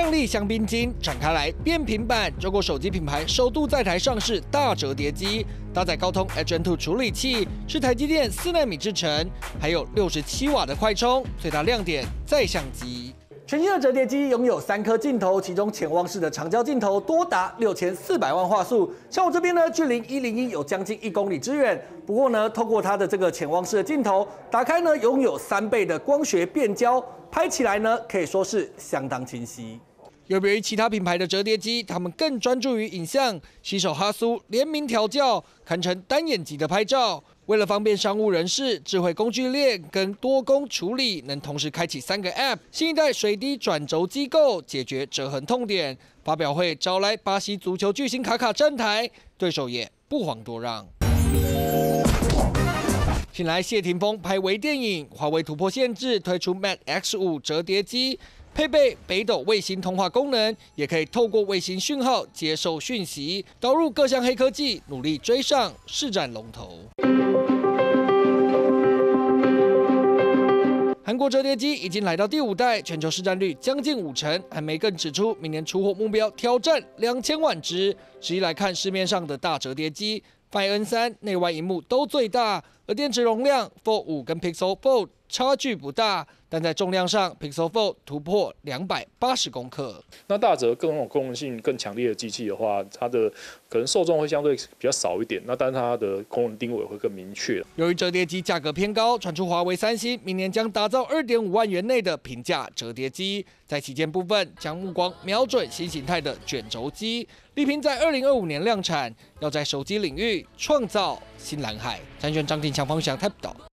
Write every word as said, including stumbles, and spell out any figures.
亮丽香槟金展开来，变频版中国手机品牌首度在台上市大折叠机，搭载高通 H N 二 处理器，是台积电四奈米制程，还有六十七瓦的快充，最大亮点在相机。 全新的折叠机拥有三颗镜头，其中潜望式的长焦镜头多达六千四百万画素。像我这边呢，距离一零一有将近一公里之远。不过呢，透过它的这个潜望式的镜头，打开呢拥有三倍的光学变焦，拍起来呢可以说是相当清晰。 有别于其他品牌的折叠机，他们更专注于影像，携手哈苏联名调教，堪称单眼级的拍照。为了方便商务人士，智慧工具链跟多工处理能同时开启三个 App。新一代水滴转轴机构解决折痕痛点。发表会招来巴西足球巨星卡卡站台，对手也不遑多让。 请来谢霆锋拍微电影，华为突破限制推出 Mate X 五折叠机，配备北斗卫星通话功能，也可以透过卫星讯号接受讯息，导入各项黑科技，努力追上市占龙头。韩国折叠机已经来到第五代，全球市占率将近五成。韩媒更指出，明年出货目标挑战两千万只。实际来看，市面上的大折叠机 Find N 三内外萤幕都最大，而电池容量 Fold 五跟 Pixel Fold 差距不大，但在重量上 Pixel Fold 突破两百八十公克。那大折更有功能性更强烈的机器的话，它的可能受众会相对比较少一点，那但是它的功能定位会更明确。由于折叠机价格偏高，传出华为、三星明年将打造 二点五万元内的平价折叠机，在旗舰部分将目光瞄准新形态的卷轴机，力拼在二零二五年量产，要在手机领域创造新蓝海。参选张庭强、方翔台报道。